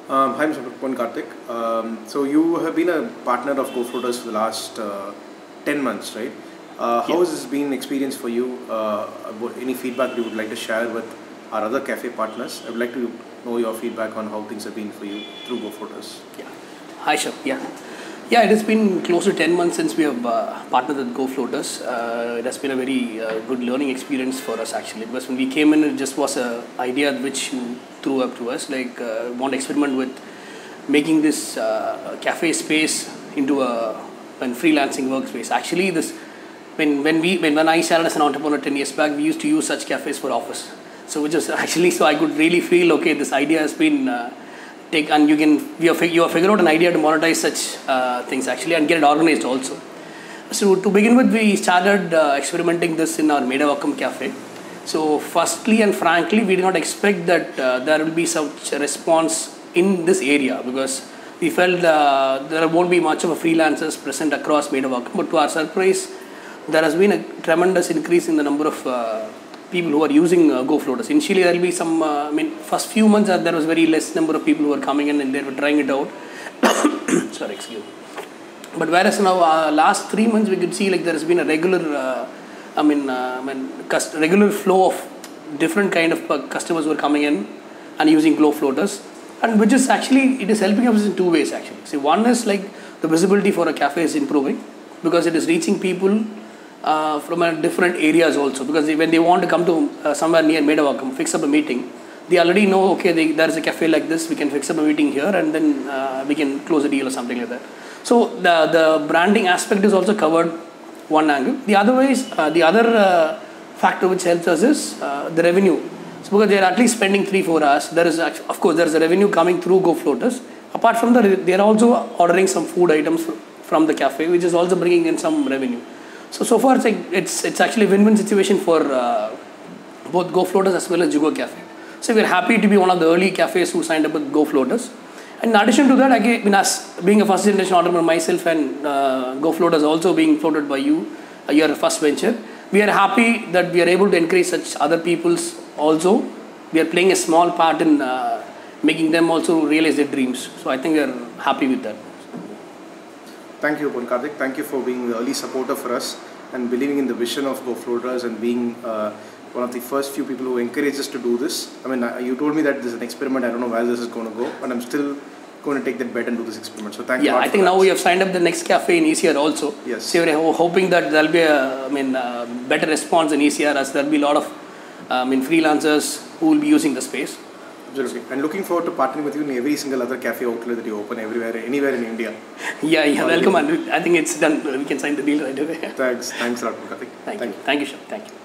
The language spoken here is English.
Hi, Mr. Ponkarthik. So you have been a partner of GoFloaters for the last 10 months, right? How has this been an experience for you? Any feedback you would like to share with our other cafe partners? I would like to know your feedback on how things have been for you through GoFloaters. Yeah. Hi, Shab. Yeah, it has been close to 10 months since we have partnered with GoFloaters. It has been a very good learning experience for us actually, because when we came in, it just was an idea which you threw up to us, like want to experiment with making this cafe space into a freelancing workspace. Actually, this when I started as an entrepreneur 10 years back, we used to use such cafes for office. So which is actually, so I could really feel, okay, this idea has been and you have figured out an idea to monetize such things actually and get it organized also. So to begin with, we started experimenting this in our Medavakkam cafe. So firstly and frankly, we did not expect that there will be such a response in this area, because we felt there won't be much of a freelancers present across Medavakkam. But to our surprise, there has been a tremendous increase in the number of people who are using GoFloaters. Initially, there will be some, first few months there was very less number of people who were coming in and they were trying it out. Sorry, excuse me. But whereas now, last 3 months, we could see like there has been a regular, regular flow of different kind of customers who are coming in and using GoFloaters, and which is actually, it is helping us in two ways actually. See, one is like the visibility for a cafe is improving because it is reaching people from different areas also, because when they want to come to somewhere near Medavakkam, fix up a meeting, they already know, okay, there is a cafe like this, we can fix up a meeting here and then we can close a deal or something like that. So the branding aspect is also covered one angle. The other way is, the other factor which helps us is the revenue. So because they are at least spending 3-4 hours, there is actually, of course, there is a revenue coming through GoFloaters. Apart from that, they are also ordering some food items from the cafe, which is also bringing in some revenue. So far it's actually a win-win situation for both GoFloaters as well as Jugo Cafe. So we're happy to be one of the early cafes who signed up with GoFloaters. And in addition to that, again, as being a first generation entrepreneur myself and GoFloaters also being floated by you, your first venture, we are happy that we are able to encourage such other people's also. We are playing a small part in making them also realize their dreams. So I think we are happy with that. Thank you, Ponkarthik. Thank you for being the early supporter for us and believing in the vision of GoFloaters and being one of the first few people who encouraged us to do this. I mean, you told me that this is an experiment. I don't know where this is going to go, but I'm still going to take that bet and do this experiment. So thank you. Yeah, I think now we have signed up the next cafe in ECR also. Yes. So we're hoping that there will be a better response in ECR, as there will be a lot of freelancers who will be using the space. Absolutely. And looking forward to partnering with you in every single other cafe outlet that you open anywhere in India. Yeah, welcome. And I think it's done. We can sign the deal right away. Thanks a lot, Ponkarthik. Thank you. Thank you, Shab. Thank you.